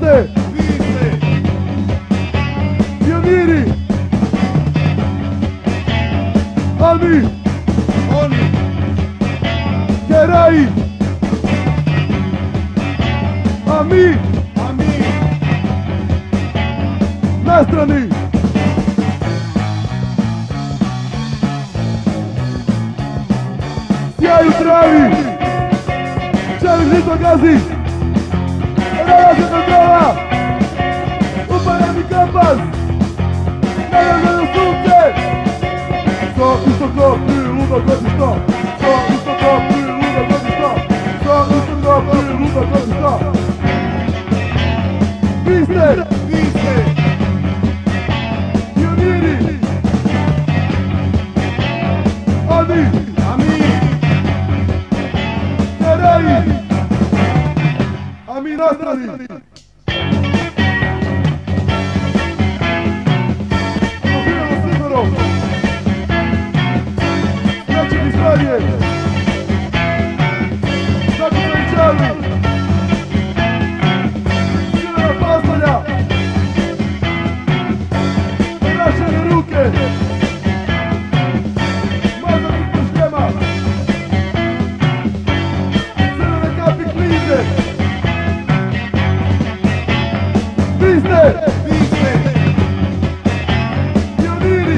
ste pioniri, a mi oni, heroji, a mi nastrani. Sjaj u travi, čeli žito gazi, rada se kontrola, upaljeni kompas, nagazano sunce. So isto ko ludo godišto, so isto ko ludo godišto, so isto ko ludo godišto. Vi ste pioniri, oni, a mi heroji, a mi nastrani. Pozivamo Sigurov, značaj istorije, zakucani čali, Sigurov Pastolja, naše ruke, mazati pušljama, crvene kapi klize. Vi ste pioniri,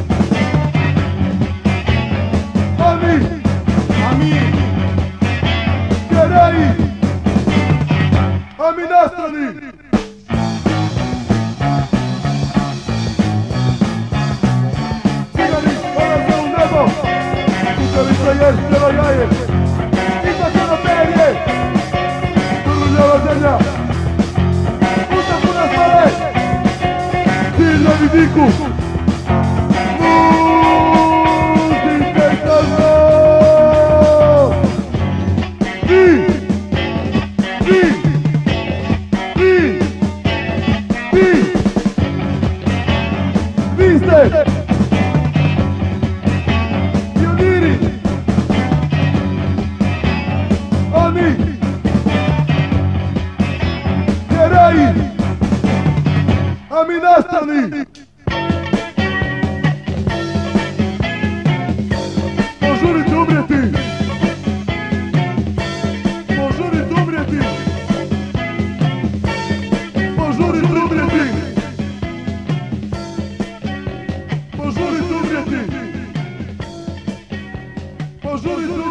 a mi heroji, a mi nastrani. Cigani odlaze u nebo, kućevica ješćeva jaje, izlačeno perje, turljava zemlja, puta puna slave, ciljevi diku, muzike i kazno. Vi ste pioniri, oni heroji, a mi nastrani. Požurite umrijeti, požurite umrijeti, požurite umrijeti, požurite umrijeti, požurite